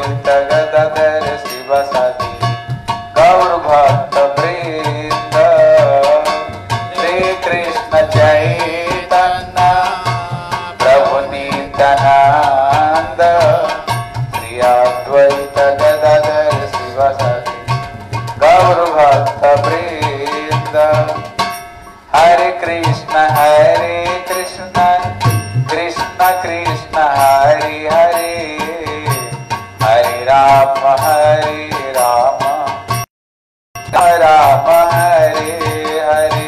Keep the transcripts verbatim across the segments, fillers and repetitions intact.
अद्वैत गदाधर शिवसदि गौर भक्त वृंद श्री कृष्ण चैतन्य प्रभु नित्यानंद श्री अद्वैत गदाधर शिवसदि गौर भक्त वृंद। हरे कृष्ण हरे कृष्ण कृष्ण कृष्ण हरे हरे हरे राम हरे राम राम हरे हरे।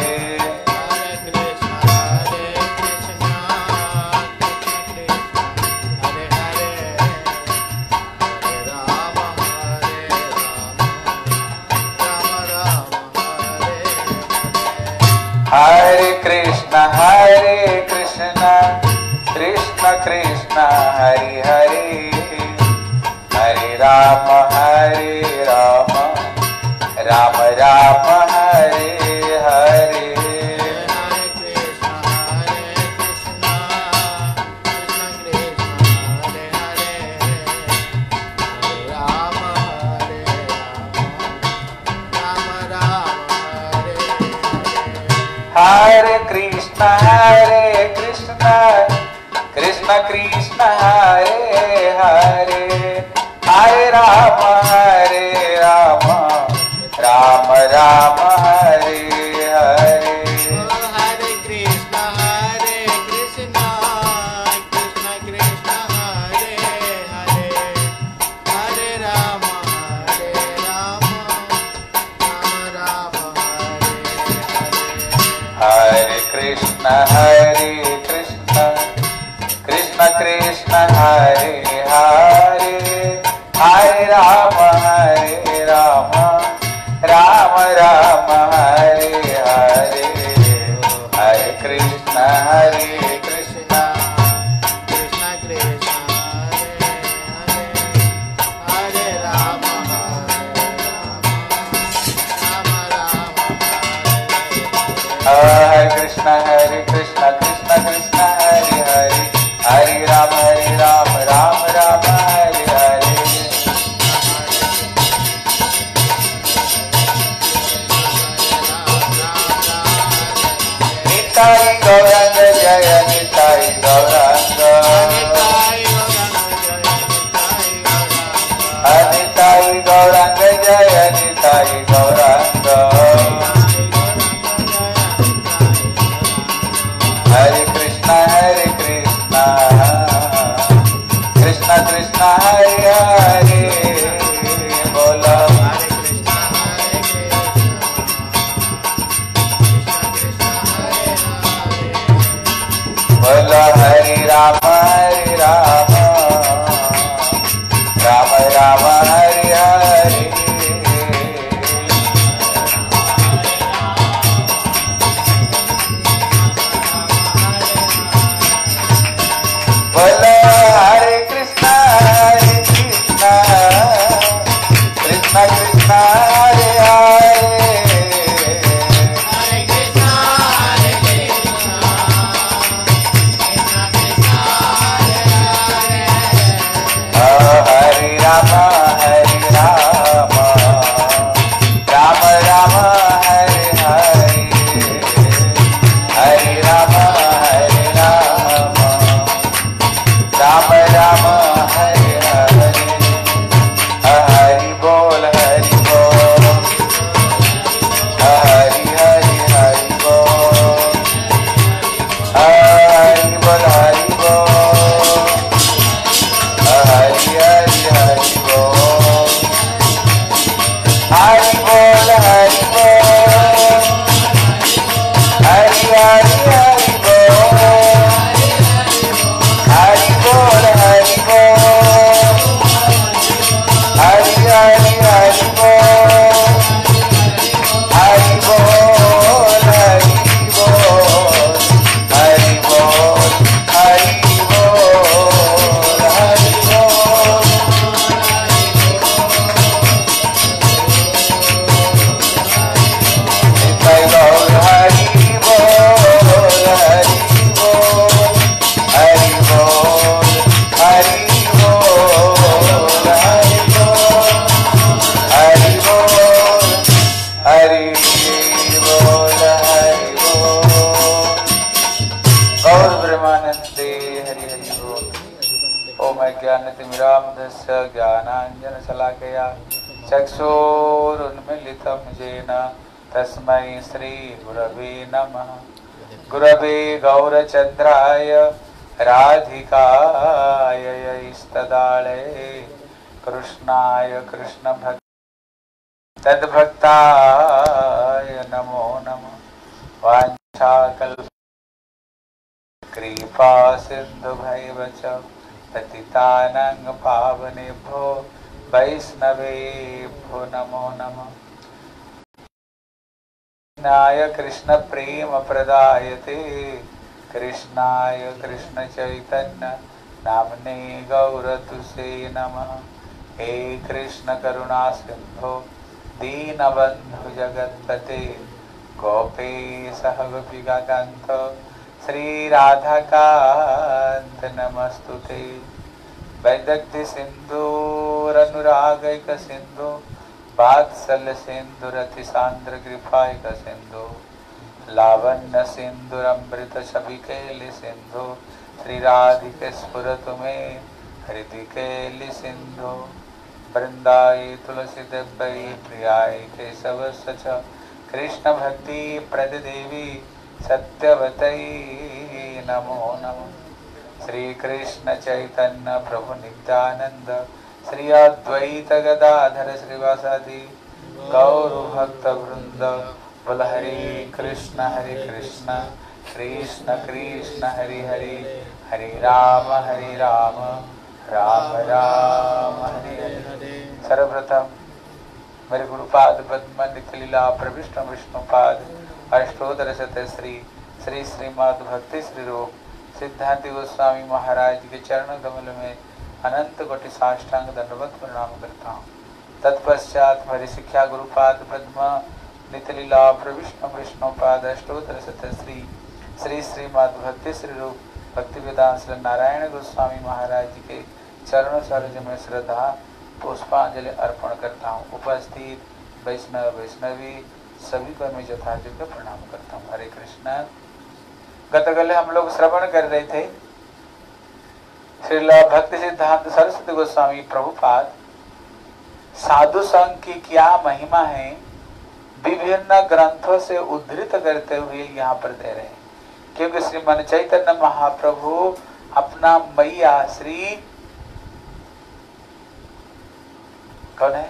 हरे कृष्ण हरे कृष्ण कृष्ण कृष्ण हरे हरे हरे राम हरे राम राम राम हरे हरे। हरे कृष्ण हरे कृष्ण कृष्ण कृष्ण हरे हरे हरे राम हरे राम राम राम हरे हरे। हरे कृष्ण हरे कृष्ण कृष्ण कृष्ण हरे हरे हरे राम हरे राम राम राम हरे हरे। हरे कृष्ण हरे कृष्ण कृष्ण कृष्ण हरे हरे हरे राम हरे राम राम राम हरे हरे। हरे कृष्ण हरे कृष्ण कृष्ण कृष्ण हरे हरे हरे राम हरे कृष्ण हरे कृष्ण कृष्ण कृष्ण हरे हरे हरे राम हरे राम राम राम हरे हरे। निताई गौरंग जय निताई गौरंग निताई गौरंग जय निताई गौरंग। हरे कृष्ण हरे कृष्ण कृष्ण कृष्ण हरे हरे बोलो। हरे कृष्ण हरे कृष्ण बोलो हरे राम हरे राम राम राम हरे हरे। बोलो हरे कृष्ण हरे कृष्ण ज्ञानतिमिरान्धस्य ज्ञानाञ्जनशलाकया चक्षुरुन्मीलितं येन तस्मै श्रीगुरवे नमः। गुरवे गौरचन्द्राय राधिकाय इष्टदाळे कृष्णाय कृष्णभक्त तद्भक्ताय नमो नमः। वाञ्छाकल्प कृपा सिन्धुभैव च पतितानां पावनेभ्यो वैष्णवेभ्यो नमो नमः। कृष्णाय कृष्ण प्रेम प्रदायते कृष्णाय कृष्ण चैतन्य नामने गौरतुसे नमः। हे कृष्ण करुणा सिंधो दीनबंधु जगत्पते गोपेश गोपिकान्त श्री राधाकान्त नमस्तुते। वैदग्ध्य सिंधुरनुरागैक सिंधु वात्सल्य सिंधुरति सांद्र कृपायक सिंधु लावण्य सिंधुरमृत छविकेलि सिंधु श्री राधिके स्फुरतु मे हृदि केलि सिंधु वृंदाई तुलसी देवै प्रियाय केशवस्य च कृष्ण भक्ति प्रददेवी सत्यवतै नमो नमः। श्री कृष्ण चैतन्य प्रभु नित्यानंद श्री अद्वैत गदाधर श्रीवासादि गौर भक्त वृंद बोल हरे कृष्ण हरे कृष्ण कृष्ण कृष्ण हरे हरे हरे राम हरे राम राम राम हरे हरे। सर्वप्रथम मेरे गुरुपाद पद्म निखलीला प्रविष्ट विष्णुपाद अष्टोदर शत श्री श्री श्रीमद् भक्ति श्री रूप सिद्धांति गोस्वामी महाराज के चरण कमल में अनंत कोटि साष्टांग दंडवत प्रणाम करता हूँ। तत्पश्चात मेरी शिक्षा गुरुपाद पद्म नितलीला प्रविष्णु विष्णुपाद अष्टोत्तर शत श्री श्री श्रीमद् भक्ति श्री रूप भक्ति वेदांत नारायण गोस्वामी महाराज जी के चरण सरोज में श्रद्धा पुष्पांजलि अर्पण करता हूँ। उपस्थित वैष्णव वैष्णवी सभी को मैं यथायोग्य प्रणाम करता हूँ। हरे कृष्ण। गतकल हम लोग श्रवण कर रहे थे श्रील भक्ति सिद्धांत सरस्वती गोस्वामी प्रभुपाद साधु संघ की क्या महिमा है विभिन्न ग्रंथों से उद्धृत करते हुए यहाँ पर दे रहे हैं। क्योंकि श्रीमन चैतन्य महाप्रभु अपना मैया श्री कौन है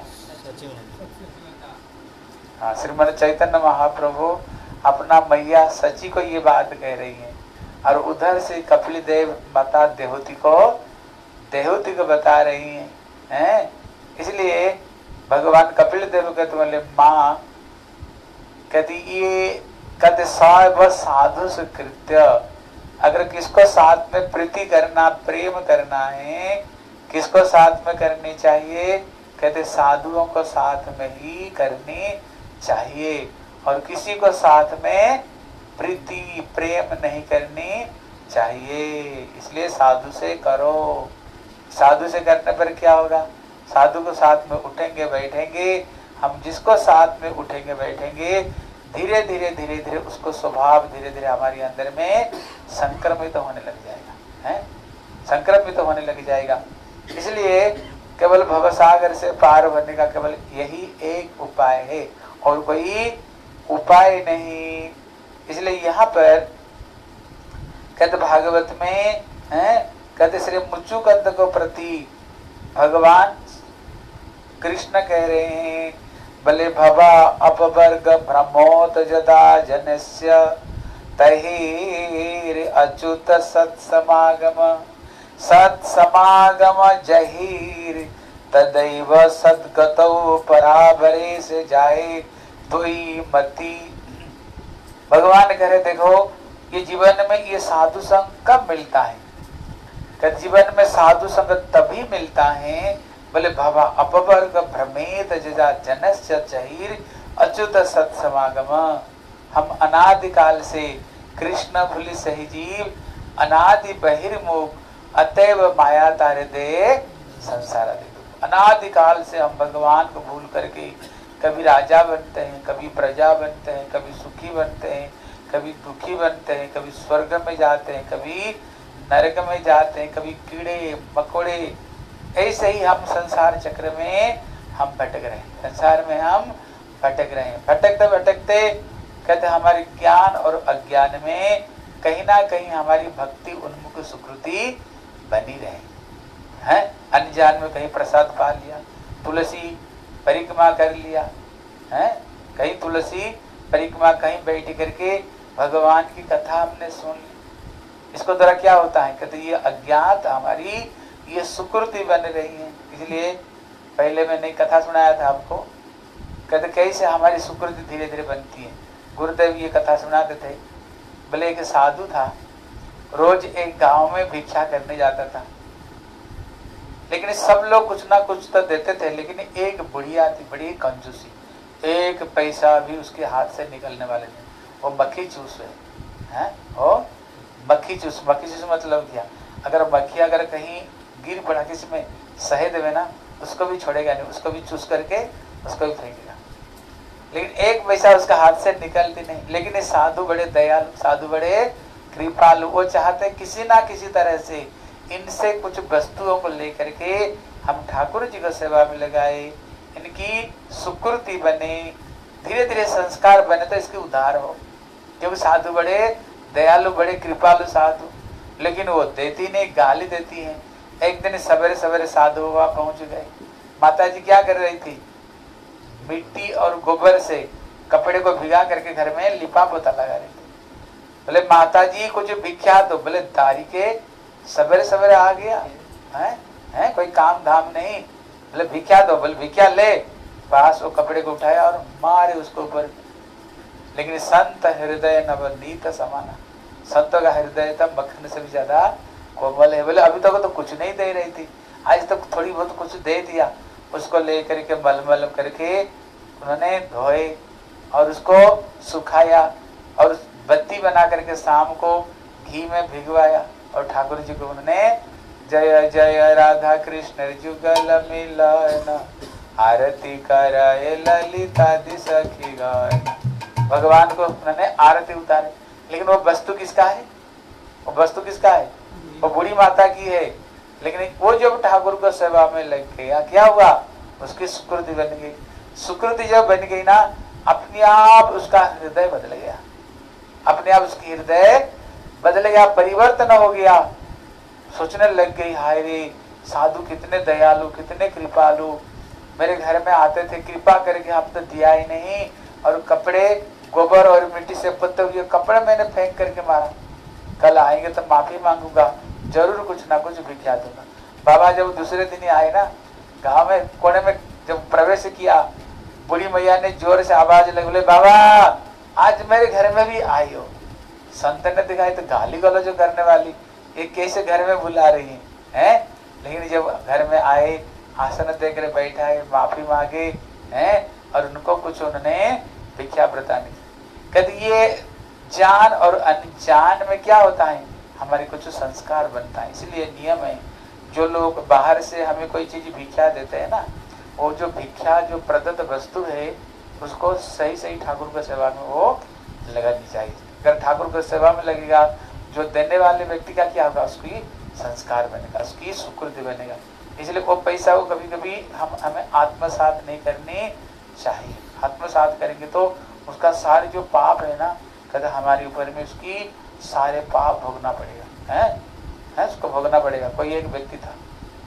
हाँ श्रीमन चैतन्य महाप्रभु अपना मैया सची को ये बात कह रही है और उधर से कपिल देव माता देहूति को देहूति को बता रही है, हैं? इसलिए भगवान कपिल देव कहते बोले माँ कहती ये कहते साब साधु सुकृत्य। अगर किसको साथ में प्रीति करना प्रेम करना है किसको साथ में करनी चाहिए कहते साधुओं को साथ में ही करनी चाहिए और किसी को साथ में प्रीति प्रेम नहीं करनी चाहिए। इसलिए साधु से करो। साधु से करने पर क्या होगा? साधु को साथ में उठेंगे बैठेंगे हम जिसको साथ में उठेंगे बैठेंगे धीरे धीरे धीरे धीरे उसको स्वभाव धीरे धीरे हमारे अंदर में संक्रमित तो होने लग जाएगा, हैं? संक्रमित तो होने लग जाएगा। इसलिए केवल भवसागर से पार होने का केवल यही एक उपाय है और कोई उपाय नहीं। इसलिए यहाँ पर कहते भागवत में हैं कहते श्री मुच्चुकंद को प्रति भगवान कृष्ण कह रहे हैं भले भवा अपवर्ग भ्रमोत जदा जनस्य तहिर अच्युत सत्समागम सत्समागम जहीर तदैव सद्गतौ पराभरे से जाए तोई मति। भगवान कह रहे देखो ये जीवन में ये साधु संग कब मिलता है? कि जीवन में साधु संग तभी मिलता है बोले भवा अपवर्ग भ्रमेत जजा जनस्य चहीर अच्युत सत्समागम। हम अनादिकाल से कृष्ण भूलि सही जीव अनादि बहिर्मुख अतएव माया तारे दे संसार दे। अनादिकाल से हम भगवान को भूल करके कभी राजा बनते हैं कभी प्रजा बनते हैं कभी सुखी बनते हैं कभी दुखी बनते हैं कभी स्वर्ग में जाते हैं कभी नरक में जाते हैं कभी कीड़े मकोड़े ऐसे ही हम संसार चक्र में हम भटक रहे हैं, संसार में हम भटक रहे हैं। भटकते भटकते कहते हमारे ज्ञान और अज्ञान में कहीं ना कहीं हमारी भक्ति उन्मुख सुकृति बनी रहे हैं। अनजान में कहीं प्रसाद पा लिया, तुलसी परिक्रमा कर लिया है, कहीं तुलसी परिक्रमा, कहीं बैठ करके भगवान की कथा हमने सुन ली। इसको द्वारा क्या होता है, कहते ये अज्ञात हमारी ये सुकृति बन रही है। इसलिए पहले मैंने कथा सुनाया था आपको, कहते कैसे हमारी सुकृति धीरे धीरे बनती है। गुरुदेव ये कथा सुनाते थे, बोले एक साधु था, रोज एक गांव में भिक्षा करने जाता था, लेकिन सब लोग कुछ ना कुछ तो देते थे, लेकिन एक बुढ़िया थी बड़ी कंजूसी, एक पैसा भी उसके हाथ से निकलने वाले नहीं। वो मक्खी चूस है, हैं? वो मक्खी चूस, मक्खी चूस मतलब क्या, अगर मक्खी अगर कहीं गिर पड़ा किसी में शहद में ना, उसको भी छोड़ेगा नहीं, उसको भी चूस करके उसको भी फेंकेगा, लेकिन एक पैसा उसका हाथ से निकलती नहीं। लेकिन ये साधु बड़े दयालु, साधु बड़े कृपालु, वो चाहते किसी ना किसी तरह से इनसे कुछ वस्तुओं को लेकर के हम ठाकुर जी को सेवा में लगाए, इनकी सुकृति बने, धीरे धीरे संस्कार बने तो इसके उद्धार हो। क्योंकि साधु बड़े दयालु, बड़े कृपालु साधु, लेकिन वो देती नहीं, गाली देती है। एक दिन सवेरे सवेरे साधु बाबा पहुंच गए, माता जी क्या कर रही थी, मिट्टी और गोबर से कपड़े को भिगा करके घर में लिपा पोता लगा रही थी। बोले माता जी कुछ भिक्षा दो, बोले दारी के सवेरे सवेरे आ गया है, है कोई काम धाम नहीं, बोले भिक्षा दो, बोले भिक्षा ले, पास वो कपड़े को उठाया और मारे उसको ऊपर। लेकिन संत हृदय नवनीत समाना, संतों का हृदय तो मक्खन से भी ज्यादा कोमल है। बोले अभी तक तो कुछ नहीं दे रही थी, आज तक थोड़ी बहुत कुछ दे दिया। उसको लेकर के मलमल करके उन्होंने धोए और उसको सुखाया और बत्ती बना करके शाम को घी में भिगवाया और ठाकुर जी को उन्होंने जय जय राधा कृष्ण जुगल मिलन आरती कराए ललिता दि सखी गाय, भगवान को उन्होंने आरती उतारे। लेकिन वो वस्तु किसका है, वो वस्तु किसका है, वो बूढ़ी माता की है। लेकिन वो जब ठाकुर को सेवा में लग गया, क्या हुआ, उसकी सुकृति बन गई। सुकृति जब बन गई ना, अपने आप उसका हृदय बदल गया, अपने आप उसकी हृदय बदल गया, परिवर्तन हो गया। सोचने लग गई, हाय रे साधु कितने दयालु, कितने कृपालु, मेरे घर में आते थे, कृपा करके आप तो दिया ही नहीं, और कपड़े गोबर और मिट्टी से पुते हुए कपड़े मैंने फेंक करके मारा। कल आएंगे तो माफी मांगूंगा, जरूर कुछ ना कुछ भिक्षा दूंगा। बाबा जब दूसरे दिन ही आए ना, गांव में कोने में जब प्रवेश किया, बूढ़ी मैया ने जोर से आवाज लगी, बोले बाबा आज मेरे घर में भी आई हो। संत ने दिखाई तो गाली गलौज करने वाली, ये कैसे घर में बुला रही है, हैं? लेकिन जब घर में आए, आसन देकर बैठाए, माफी मांगे हैं, और उनको कुछ उन्होंने भिक्षा व्रता नहीं। कहते ये जान और अनजान में क्या होता है, हमारे कुछ संस्कार बनता है। इसलिए नियम है, जो लोग बाहर से हमें कोई चीज भिक्षा देते हैं ना, वो जो भिक्षा जो प्रदत्त वस्तु है उसको सही सही ठाकुर की सेवा में वो लगानी चाहिए। अगर ठाकुर की सेवा में लगेगा, जो देने वाले व्यक्ति का क्या होगा, उसकी संस्कार बनेगा, उसकी सुकृति बनेगा। इसलिए वो पैसा को कभी कभी हम हमें आत्मसात नहीं करनी चाहिए। आत्मसात करेंगे तो उसका सारे जो पाप है ना, कहते हमारे ऊपर में उसकी सारे पाप भोगना पड़ेगा, है, है उसको भोगना पड़ेगा। कोई एक व्यक्ति था,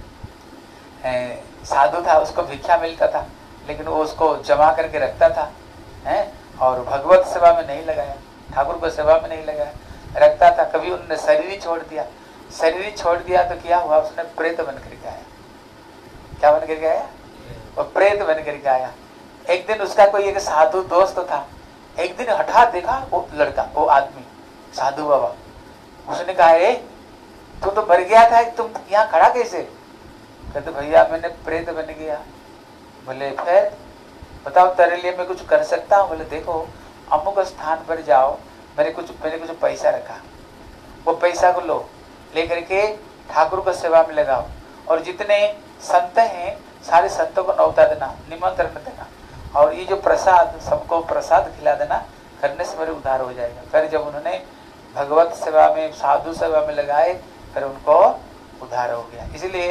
है, साधु था, उसको भिक्षा मिलता था, लेकिन वो उसको जमा करके रखता था, है, और भगवत सेवा में नहीं लगाया, ठाकुर को सेवा में नहीं लगाया, रखता था। कभी उन्होंने शरीर ही छोड़ दिया, शरीर ही छोड़ दिया तो क्या हुआ, उसने प्रेत बन करके आया। क्या बन करके आया, वो प्रेत बन करके आया। एक दिन उसका कोई एक साधु दोस्त था, एक दिन हठात देखा वो लड़का, वो आदमी साधु बाबा, उसने कहा ए तू तो मर गया था, तुम यहाँ खड़ा कैसे? कहते भैया मैंने प्रेत बन गया। बोले फिर बताओ तेरे लिए मैं कुछ कर सकता हूँ? बोले देखो अमुक स्थान पर जाओ, मैंने कुछ मैंने कुछ पैसा रखा, वो पैसा को लो, लेकर के ठाकुर को सेवा में लगाओ, और जितने संत हैं सारे संतों को न्योता देना, निमंत्रण देना, और ये जो प्रसाद सबको प्रसाद खिला देना, करने से मेरे उद्धार हो जाएगा। फिर जब उन्होंने भगवत सेवा में, साधु सेवा में लगाए, फिर उनको उद्धार हो गया। इसलिए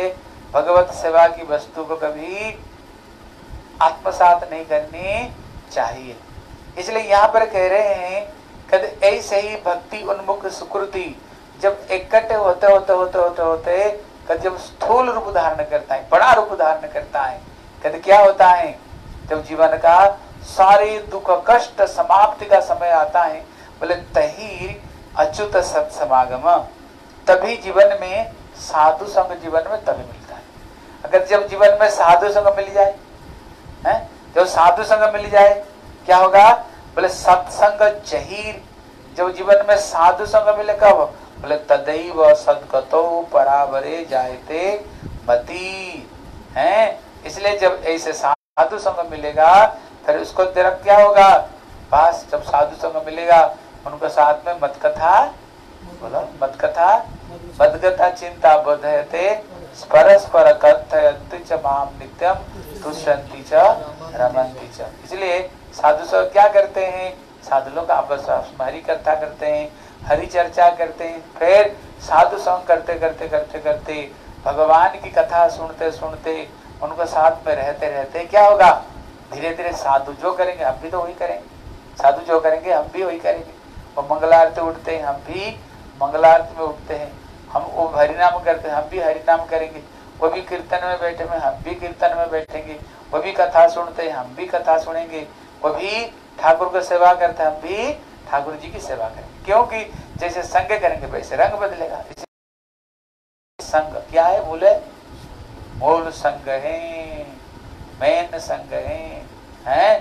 भगवत सेवा की वस्तु को कभी आत्मसात नहीं करनी चाहिए। इसलिए यहाँ पर कह रहे हैं कद ऐसे ही भक्ति उन्मुख सुकृति जब इकट्ठे होते होते होते होते होते कद जब स्थूल रूप धारण करता है, बड़ा रूप धारण करता है, कद क्या होता है, जब जीवन का सारे दुख कष्ट समाप्ति का समय आता है, बोले तही अच्युत सत्समागम, तभी जीवन में साधु संग जीवन में तभी मिलता है। अगर जब जीवन में साधु संग मिल जाए है, जब साधु संग मिल जाए क्या होगा, बोले सत्संग जहीर, जब जीवन में साधु संग मिले कब, बोले तदैव सद्गतो परावरे जायते मति है। इसलिए जब ऐसे साधु संग मिलेगा फिर उसको तेरा क्या होगा, पास जब साधु संग मिलेगा उनको साथ में मत कथा, बोलो मत कथा मदगता चिंता बोधयते परस्पर कथयन्ति च माम नित्यम तुष्यन्ति च रमन्ति च। इसलिए साधु सब क्या करते हैं, साधु लोग आपस में हरि कथा करते हैं, हरि चर्चा करते हैं, फिर साधु संग करते करते करते करते भगवान की कथा सुनते सुनते उनको साथ में रहते रहते क्या होगा, धीरे धीरे साधु जो करेंगे हम भी तो वही करेंगे, साधु जो करेंगे हम भी वही करेंगे। वो मंगलारती उठते हैं हम भी मंगलारती में उठते हैं, हम वो हरिनाम करते हैं हम भी हरिनाम करेंगे, वो भी कीर्तन में बैठे में हम भी कीर्तन में बैठेंगे, वो भी कथा सुनते हैं हम भी कथा सुनेंगे, वो भी ठाकुर को सेवा करते हैं हम भी ठाकुर जी की सेवा करेंगे। क्योंकि जैसे संग करेंगे वैसे रंग बदलेगा। संग क्या है, बोले मूल संग है, मेन संग है, हैं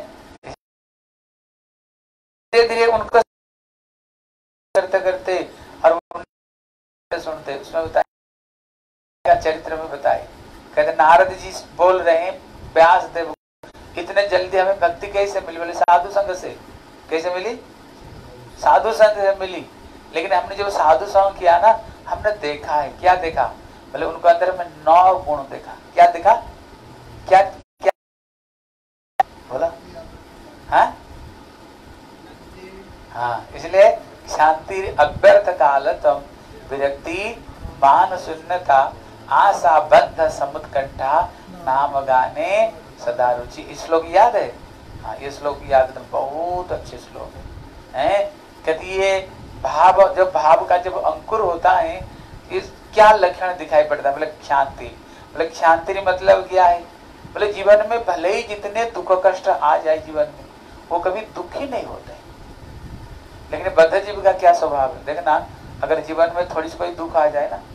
धीरे धीरे उनको करते करते और सुनते उसमें बताए क्या चरित्र में बताए, कहते नारद जी बोल रहे हैं व्यास देव इतने जल्दी हमें भक्ति कैसे मिली, बोले साधु संग से। कैसे मिली, साधु संग से मिली। लेकिन हमने जब साधु संग किया ना हमने देखा है, क्या देखा, बोले उनको अंदर में नौ गुण देखा। क्या देखा, क्या क्या बोला, हाँ हाँ। इसलिए शांति अभ्यर्थ कालतम विरक्ति मान शून्यता आशा बद्ध समुत्कंठा नाम गाने सदा रुचि। इस श्लोक याद है, हाँ ये श्लोक याद है, बहुत अच्छे श्लोक है, हैं कहती ये भाव, जब भाव का जब अंकुर होता है इस क्या लक्षण दिखाई पड़ता है, बोले शांति। बोले शांति मतलब क्या है, बोले जीवन में भले ही जितने दुख कष्ट आ जाए जीवन में वो कभी दुखी नहीं होते, लेकिन बद्ध जीव का क्या स्वभाव है, देखना अगर जीवन में थोड़ी सी कोई दुख आ जाए ना,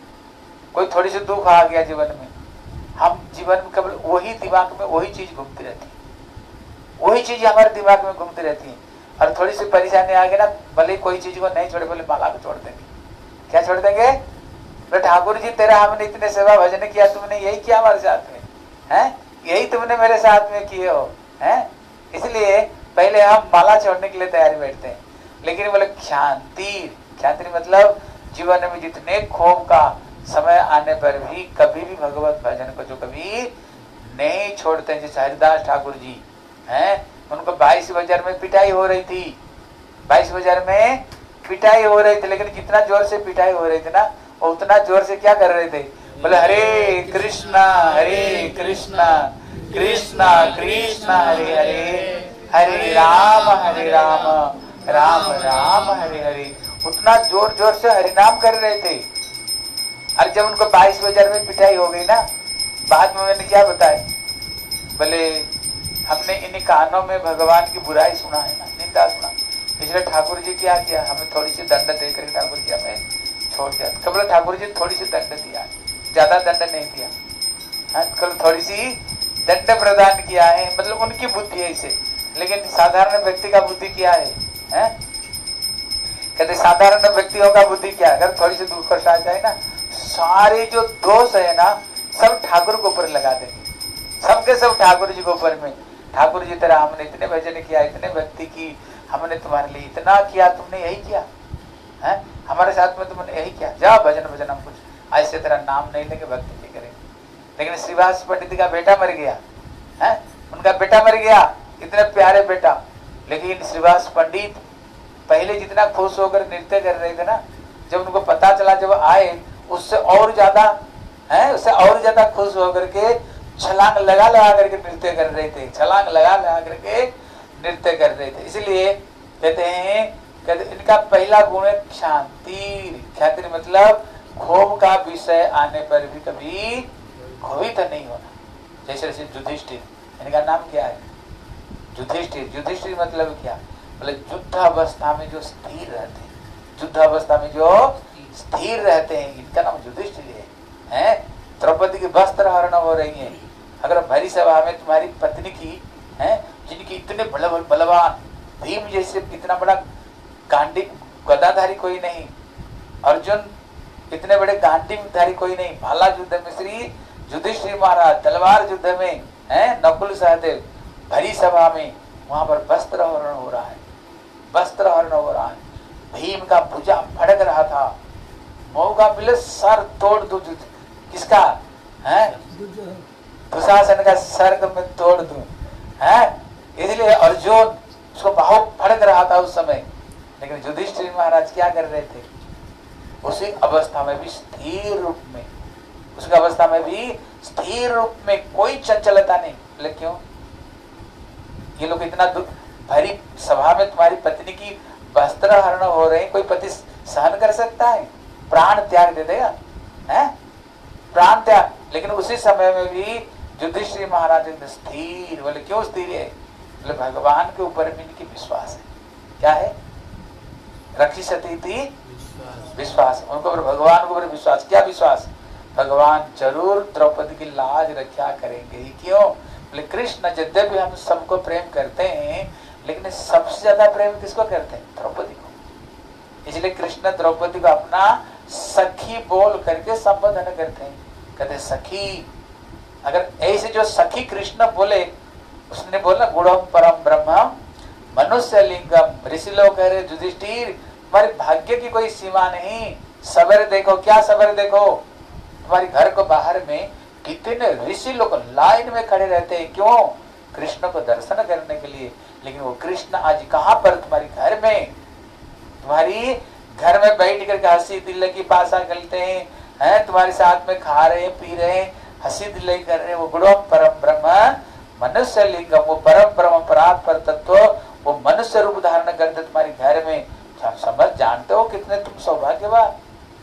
कोई थोड़ी सी दुख आ गया जीवन में, हम जीवन में केवल वही दिमाग में वही चीज घूमती रहती है, वही चीज हमारे दिमाग में घूमती रहती है। और थोड़ी सी परेशानी आ गई ना, भले कोई चीज को नहीं छोड़े, बोले माला को छोड़ देंगे। क्या छोड़ देंगे, बोले ठाकुर जी तेरा हमने इतने सेवा भजन किया, तुमने यही किया हमारे साथ में, हैं यही तुमने मेरे साथ में किए हो, हैं इसलिए पहले हम माला छोड़ने के लिए तैयारी बैठते हैं। लेकिन बोले शांति, शांति मतलब जीवन में जितने क्षोभ का समय आने पर भी कभी भी भगवत भजन को जो कभी नहीं छोड़ते। जैसे हरिदास ठाकुर जी हैं, उनको बाईस बाजार में पिटाई हो रही थी, बाईस बाजार में पिटाई हो रही थी, लेकिन जितना जोर से पिटाई हो रही थी ना वो उतना जोर से क्या कर रहे थे, बोले हरे कृष्णा हरे कृष्णा कृष्णा कृष्णा हरे हरे हरे राम हरे राम राम राम हरे हरे, उतना जोर जोर से हरिनाम कर रहे थे। और जब उनको बाईस बाजार में पिटाई हो गई ना, बाद में उन्होंने क्या बताया, बोले हमने इन कानों में भगवान की बुराई सुना है ना, निंदा सुना, इसलिए ठाकुर जी क्या किया, हमें थोड़ी सी दंड देकर ठाकुर जी हमें छोड़ दिया। कबल ठाकुर जी थोड़ी सी दंड दिया, ज्यादा दंड नहीं दिया, कल थोड़ी सी दंड प्रदान किया है, मतलब उनकी बुद्धि है इसे। लेकिन साधारण व्यक्ति का बुद्धि क्या है, हैं कहते साधारण व्यक्तियों का बुद्धि क्या है, अगर थोड़ी सी दुख कष्ट आ जाए ना, सारे जो दोष है ना सब ठाकुर को ऊपर लगा देंगे, सबके सब ठाकुर जी को ऊपर में। ठाकुर जी तेरा हमने इतने भजन किया, इतने भक्ति की, हमने तुम्हारे लिए इतना किया, तुमने यही किया है, हमारे साथ में तुमने यही किया, जाओ भजन भजन हम कुछ ऐसे तेरा नाम नहीं लेंगे, भक्ति नहीं करेंगे। लेकिन श्रीवास पंडित का बेटा मर गया है, उनका बेटा मर गया, इतने प्यारे बेटा, लेकिन श्रीवास पंडित पहले जितना खुश होकर नृत्य कर रहे थे ना, जब उनको पता चला, जब आए उससे और ज्यादा है उससे और ज्यादा खुश होकर के छलांग लगा लगा करके नृत्य कर रहे थे, छलांग लगा लगा करके नृत्य कर रहे थे। इसलिए कहते हैं, कहते इनका पहला गुण है क्षांति। क्षांति मतलब क्षोभ का विषय आने पर भी कभी क्षोभित नहीं होना। जैसे जैसे युधिष्ठिर, इनका नाम क्या है? युधिष्ठिर। युधिष्ठिर मतलब क्या? बोले युद्ध अवस्था में जो स्थिर रहते हैं, युद्ध अवस्था में जो स्थिर रहते हैं, इनका नाम युधिष्ठिर है। हैं? द्रौपदी की वस्त्र हरण हो रही है, अगर भरी सभा में तुम्हारी पत्नी की है, जिनकी इतने बल बलवान भीम जैसे इतना बड़ा गांडी गदाधारी कोई नहीं, अर्जुन इतने बड़े गांडीवधारी कोई नहीं, भाला युद्ध में श्री युधिष्ठिर महाराज तलवार युद्ध में है, नकुल सहदेव भरी सभा में, वहां पर वस्त्र हरण हो रहा है, वस्त्र हरण हो रहा है। भीम का भुजा फड़क रहा था, मौका मिले सर तोड़ दूं। किसका है? दुशासन का सर में तोड़ दूं है। इसलिए अर्जुन उसको बहुत फड़क रहा था उस समय, लेकिन युधिष्ठिर महाराज क्या कर रहे थे? उसी अवस्था में भी स्थिर रूप में, उसकी अवस्था में भी स्थिर रूप में कोई चंचलता नहीं। बोले क्यों? ये लोग इतना भरी सभा में तुम्हारी पत्नी की वस्त्र हरण हो रहे हैं, कोई पति सहन कर सकता है? प्राण त्याग दे देगा है, प्राण त्याग। लेकिन उसी समय में भी युधिष्ठिर महाराज स्थिर। बोले क्यों स्थिर है? बोले भगवान के ऊपर भी इनकी विश्वास है। क्या है? रक्षिसति थी विश्वास, उनको भगवान के ऊपर विश्वास। क्या विश्वास? भगवान जरूर द्रौपदी की लाज रक्षा करेंगे ही। क्यों? बोले कृष्ण यद्यपि हम सबको प्रेम करते हैं, लेकिन सबसे ज्यादा प्रेम किसको करते हैं? द्रौपदी को। इसलिए कृष्ण द्रौपदी को अपना सखी बोल करके संबोधन करते हैं, कहते हैं सखी। अगर ऐसे जो सखी कृष्ण बोले, उसने बोला गुणम परम ब्रह्म मनुष्य लिंगम। ऋषि लोग कह रहे युधिष्ठिर तुम्हारे भाग्य की कोई सीमा नहीं। सवेरे देखो, क्या सवेरे देखो, तुम्हारे घर को बाहर में कितने ऋषि लोग लाइन में खड़े रहते हैं। क्यों? कृष्ण को दर्शन करने के लिए। लेकिन वो कृष्ण आज कहाँ पर? तुम्हारे घर में, तुम्हारी घर में बैठ करके हंसी दिल की पासा करते हैं, हैं तुम्हारे साथ में खा रहे हैं, पी रहे हैं, हंसी दिल कर रहे हैं। वो गुणों परम ब्रह्म मनुष्य लिंगम, वो परम ब्रह्म परात्पर तत्व वो मनुष्य रूप धारण करते तुम्हारे घर में। समझ जानते हो कितने तुम सौभाग्यवान।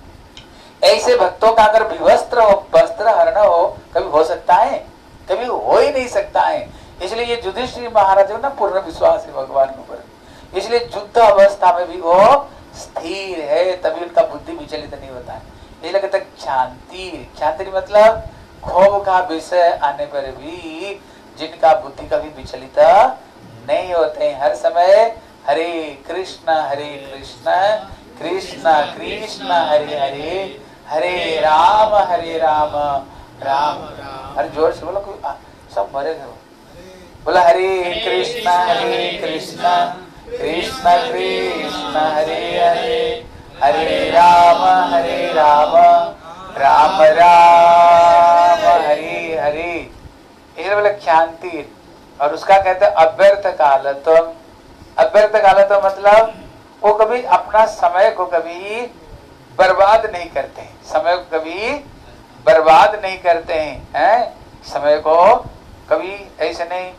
ऐसे भक्तों का अगर विवस्त्र हो, वस्त्र हरण हो, कभी हो सकता है? कभी हो ही नहीं सकता है। इसलिए ये युधिष्ठिर महाराज को ना पूर्ण विश्वास है भगवान के ऊपर, इसलिए युद्ध अवस्था में भी वो स्थिर है, तभी उनका बुद्धि विचलित नहीं होता है। इसलिए कहते शांति। शांति मतलब क्षोभ का विषय आने पर भी जिनका बुद्धि कभी विचलित नहीं होते, हर समय हरे कृष्ण हरे कृष्ण कृष्ण कृष्ण हरे हरे हरे राम हरे राम राम राम। अरे जोर से बोलो, कोई सब मरे थे। बोला हरे कृष्ण हरे कृष्ण कृष्ण कृष्ण हरे हरे हरे राम हरे राम राम राम हरे हरे। इसलिए बोले क्षांति। और उसका कहते हैं अव्यर्थ कालत्वम। अव्यर्थ कालत्व मतलब वो कभी अपना समय को कभी बर्बाद नहीं करते हैं, समय को कभी बर्बाद नहीं करते हैं, हैं? समय को कभी ऐसे नहीं,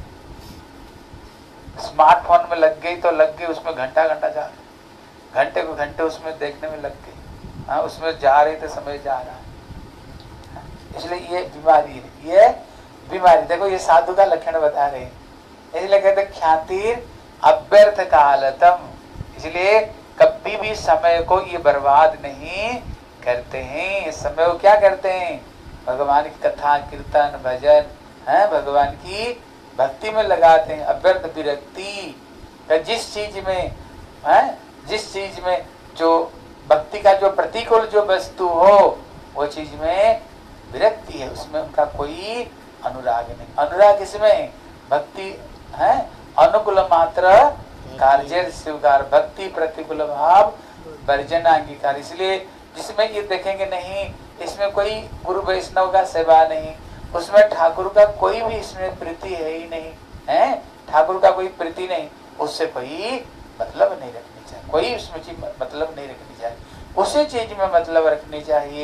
स्मार्टफोन में लग गई तो लग गई, उसमें घंटा घंटा जा रहे, घंटे को घंटे उसमें देखने में लग गई, हाँ उसमें जा रही तो समय जा रहा है। इसलिए ये बीमारी है, ये बीमारी। देखो ये साधु का लक्षण बता रहे हैं, इसलिए कहते ख्यातिर अव्यर्थ कालतम। इसलिए कभी भी समय को ये बर्बाद नहीं करते हैं। समय को क्या करते हैं? भगवान की कथा कीर्तन भजन है, भगवान की भक्ति में लगाते हैं। अव्यर्थ विरक्ति, जिस चीज में है, जिस चीज में जो भक्ति का जो प्रतिकूल जो वस्तु हो वो चीज में विरक्ति है, उसमें उनका कोई अनुराग नहीं। अनुराग इसमें भक्ति है, अनुकूल मात्र कार्य स्वीकार, भक्ति प्रतिकूल भाव वर्जन अंगीकार। इसलिए जिसमें ये देखेंगे नहीं, इसमें कोई गुरु वैष्णव का सेवा नहीं, उसमें ठाकुर का कोई भी इसमें प्रीति है ही नहीं, है ठाकुर का कोई प्रीति नहीं, उससे कोई मतलब नहीं रखनी चाहिए, कोई उसमें चीज मतलब नहीं रखनी चाहिए। उसी चीज में मतलब रखनी चाहिए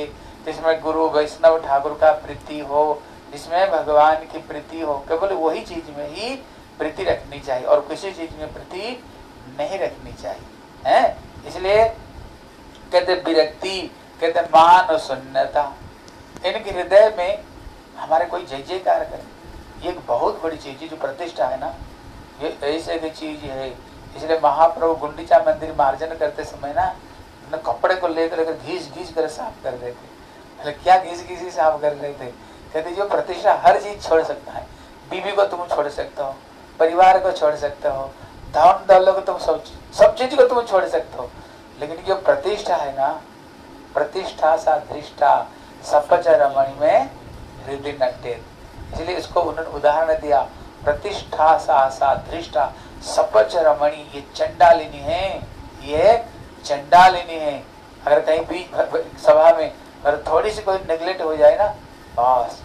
जिसमें गुरु वैष्णव ठाकुर का प्रीति हो, जिसमें भगवान की प्रीति हो, केवल वही चीज में ही प्रीति रखनी चाहिए और किसी चीज में प्रीति नहीं रखनी चाहिए है। इसलिए कहते विरक्ति, कहते मान शून्यता, इनके हृदय में हमारे कोई जय जयकार करे, ये एक बहुत बड़ी चीज है। जो प्रतिष्ठा है ना, ये ऐसे की चीज है। इसलिए महाप्रभु गुंडीचा मंदिर मार्जन करते समय ना न कपड़े को लेकर लेकर घीस घीस कर साफ कर रहे थे। क्या घीस घीस ही साफ कर रहे थे? कहते जो प्रतिष्ठा हर चीज छोड़ सकता है, बीवी को तुम छोड़ सकते हो, परिवार को छोड़ सकते हो, धन दौलत को तुम सब सब चीज को तुम छोड़ सकते हो, लेकिन जो प्रतिष्ठा है ना, प्रतिष्ठा सा धृष्टा सपच रमणी में हृदय नट्टे। इसलिए इसको उन्होंने उदाहरण दिया, प्रतिष्ठा सा सा धृष्टा सपच रमणी, ये चंडालिनी है, ये चंडालिनी है। अगर कहीं बीच सभा में अगर थोड़ी सी कोई नेग्लेक्ट हो जाए ना, बस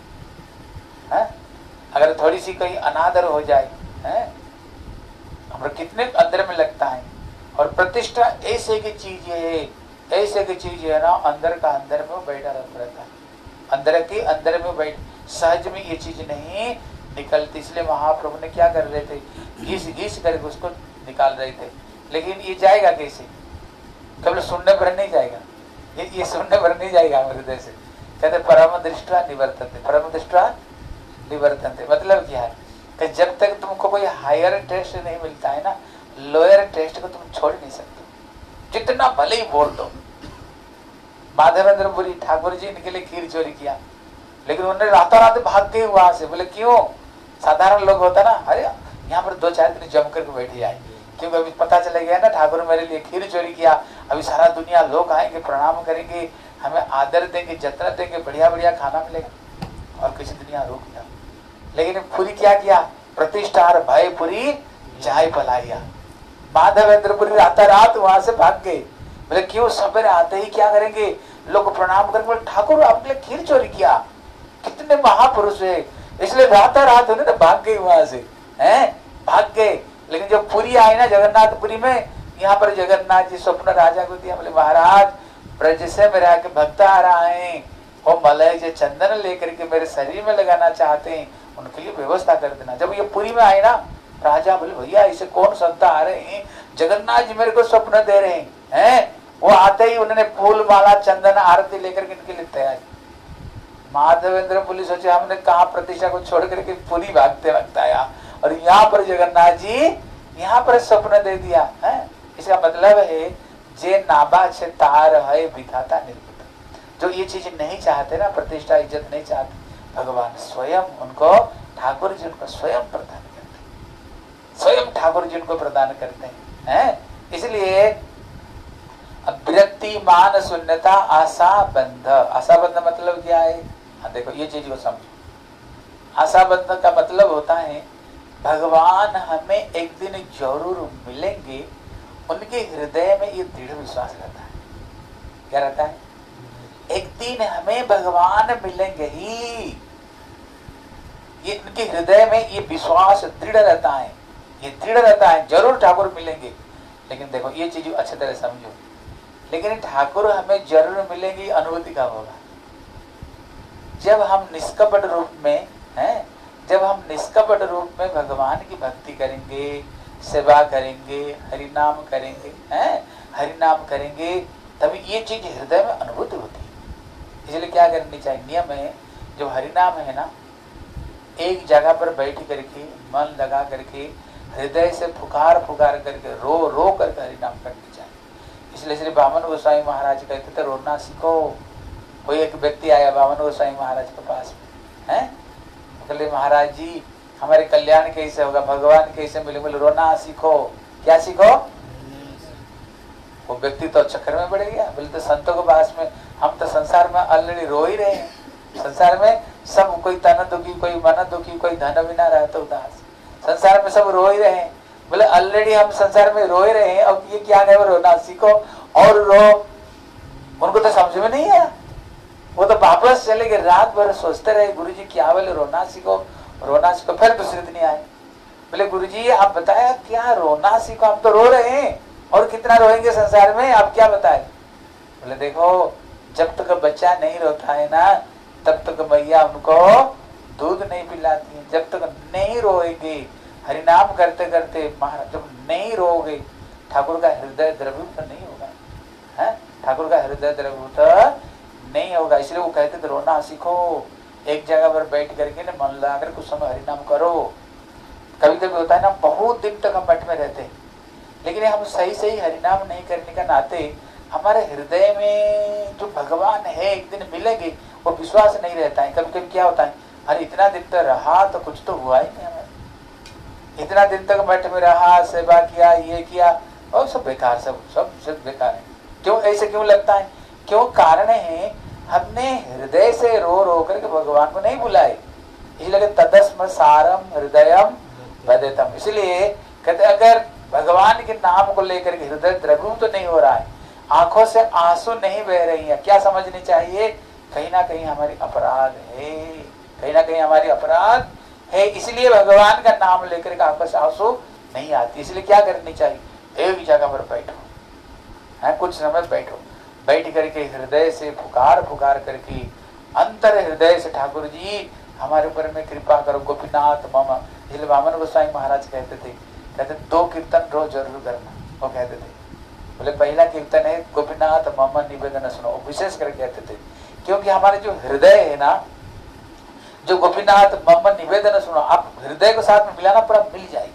है, अगर थोड़ी सी कहीं अनादर हो जाए है, हमारे कितने अंदर में लगता है। और प्रतिष्ठा ऐसे की चीज है, ऐसे की चीज है ना, अंदर का अंदर में बैठा रहता है, अंदर के अंदर में बैठ, सहज में ये चीज नहीं निकलती। इसलिए महाप्रभु ने क्या कर रहे थे, घिस घिस करके उसको निकाल रहे थे। लेकिन ये जाएगा कैसे? केवल सुनने भर नहीं जाएगा, ये ये सुनने भर नहीं जाएगा हृदय से। कहते परम दृष्टा निवर्तन्ते, परम दृष्टा निवर्तन्ते मतलब क्या है कि जब तक तुमको कोई हायर टेस्ट नहीं मिलता है ना, लोअर टेस्ट को तुम छोड़ नहीं सकते, जितना भले ही बोल दो। माधवेंद्र पुरी ठाकुर जी इनके लिए खीर चोरी किया, लेकिन उन्होंने रातों रात भाग गए वहां से। बोले क्यों? साधारण लोग होता ना, अरे यहाँ पर दो चार दिन जम करके बैठ जाए, क्योंकि अभी पता चला गया ना ठाकुर मेरे लिए खीर चोरी किया, अभी सारा दुनिया लोग आएंगे, प्रणाम करेंगे, हमें आदर देंगे, जतन देंगे, बढ़िया बढ़िया खाना मिलेगा, और किसी दुनिया रुक गया। लेकिन पुरी क्या किया? प्रतिष्ठा भय पुरी जाय पलाया। माधवेंद्रपुरी रात रात वहां से भाग गए। बोले क्यों? सवेरे आते ही क्या करेंगे, लोग प्रणाम करेंगे, बोले ठाकुर आपने खीर चोरी किया, कितने महापुरुष है, इसलिए रात रात उन्होंने भाग गए वहां से, हैं भाग गए। लेकिन जब पुरी आए ना, जगन्नाथपुरी में, यहाँ पर जगन्नाथ जी स्वप्न राजा को दिया, बोले महाराज ब्रज से मेरे आके भक्त आ रहा है, वो मलय जो चंदन लेकर के मेरे शरीर में लगाना चाहते हैं, उनके लिए व्यवस्था कर देना। जब ये पुरी में आए ना, राजा बोले भैया ऐसे कौन संत आ रहे हैं, जगन्नाथ जी मेरे को स्वप्न दे रहे हैं, हैं? वो आते ही उन्होंने फूल माला चंदन आरती लेकर के इनके लिए तैयार। माधवेंद्र पुलिस सोचे हमने कहा प्रतिष्ठा को छोड़ करके पुरी भागते वक्त आया, और यहाँ पर जगन्नाथ जी यहाँ पर स्वप्न दे दिया है। इसका मतलब है जे नाबा छे तार है विधाता निर्मित। जो ये चीज नहीं चाहते ना, प्रतिष्ठा इज्जत नहीं चाहते, भगवान स्वयं उनको, ठाकुर जी उनको स्वयं प्रदान करते हैं, स्वयं ठाकुर जी उनको प्रदान करते हैं, हैं? इसलिए विरक्ति मान शून्यता आशा बंध। आशा बंध मतलब क्या है? हाँ देखो ये चीज को समझो। आशा बंध का मतलब होता है भगवान हमें एक दिन जरूर मिलेंगे, उनके हृदय में ये दृढ़ विश्वास रहता है। क्या रहता है? एक दिन हमें भगवान मिलेंगे ही, ये उनके हृदय में ये विश्वास दृढ़ रहता है, ये दृढ़ रहता है, जरूर ठाकुर मिलेंगे। लेकिन देखो ये चीज अच्छी तरह समझो, लेकिन ठाकुर हमें जरूर मिलेंगे, अनुभूति कब होगा? जब हम निष्कपट रूप में हैं, जब हम निष्कपट रूप में भगवान की भक्ति करेंगे, सेवा करेंगे, हरि नाम करेंगे, हैं हरि नाम करेंगे, तभी ये चीज हृदय में अनुभूति होती है। इसलिए क्या करनी चाहिए? नियम है, जो हरि नाम है ना, एक जगह पर बैठ करके मन लगा करके हृदय से पुकार पुकार करके रो रो करके हरि नाम करनी चाहिए। इसलिए श्री बामन गोसाई महाराज कहते थे रोना सीखो। कोई एक व्यक्ति आया बामन गोसाई महाराज के पास में, हैं बोले महाराज जी हमारे कल्याण कैसे होगा, भगवान कैसे मिले? बोले रोना सीखो। क्या सीखो? वो व्यक्ति तो चक्कर में पड़ गया। बोले तो संतों के पास में, हम तो संसार में ऑलरेडी रो ही रहे हैं, संसार में सब कोई तन दुखी, कोई मन दुखी, कोई धन बिना रहता उदास, संसार में सब रो ही रहे हैं। बोले ऑलरेडी हम संसार में रो ही रहे हैं, अब ये क्या है? रोना सीखो और रो। उनको तो समझ में नहीं आया, वो तो वापस चले गए, रात भर सोचते रहे गुरु जी क्या बोले, रोना सीखो रोना सीखो। फिर दूसरे दिन आए, बोले गुरु जी आप बताया क्या रोना सीखो, हम तो रो रहे हैं और कितना रोएंगे संसार में, आप क्या बताए? बोले देखो जब तक बच्चा नहीं रोता है ना तब तक मैया उनको दूध नहीं पिलाती है। जब तक नहीं रोएंगे हरिनाम करते करते महाराज, जब नहीं रोगे ठाकुर का हृदय द्रवीभूत नहीं होगा, है ठाकुर का हृदय द्रवीभूत नहीं होगा। इसलिए वो कहते थे रोना सीखो, एक जगह पर बैठ करके ना मन लगा कर कुछ समय हरिनाम करो। कभी कभी होता है ना बहुत दिन तक हम मठ में रहते हैं, लेकिन हम सही सही हरिनाम नहीं करने का नाते हमारे हृदय में जो भगवान है एक दिन मिलेंगे वो विश्वास नहीं रहता है। कभी कभी क्या होता है, अरे इतना दिन तक रहा तो कुछ तो हुआ ही नहीं, हमें इतना दिन तक मठ में रहा, सेवा किया, ये किया, और सब बेकार, सब सब सब बेकार है। क्यों ऐसे क्यों लगता है? क्यों? कारण है हमने हृदय से रो रो करके भगवान को नहीं बुलाए। इसलिए तदस्म सारम हृदयम वदेतम। इसलिए कहते अगर भगवान के नाम को लेकर के हृदय द्रवीभूत तो नहीं हो रहा है, आंखों से आंसू नहीं बह रही है, क्या समझनी चाहिए? कहीं ना कहीं हमारी अपराध है, कहीं ना कहीं हमारी अपराध है। इसलिए भगवान का नाम लेकर के आंखों से आंसू नहीं आती। इसलिए क्या करनी चाहिए? एक जगह पर बैठो, है कुछ समय बैठो, बैठ करके हृदय से पुकार पुकार करके अंतर हृदय से ठाकुर जी हमारे ऊपर में कृपा करो, गोपीनाथ मम। इसलिए वामन गोस्वामी महाराज कहते थे, कहते दो कीर्तन रोज जरूर करना। वो कहते थे, बोले पहला कीर्तन है गोपीनाथ मम निवेदन सुनो, विशेष करके कहते थे क्योंकि हमारे जो हृदय है ना, जो गोपीनाथ मम निवेदन सुनो, आप हृदय को साथ में मिलाना पूरा मिल जाएगी,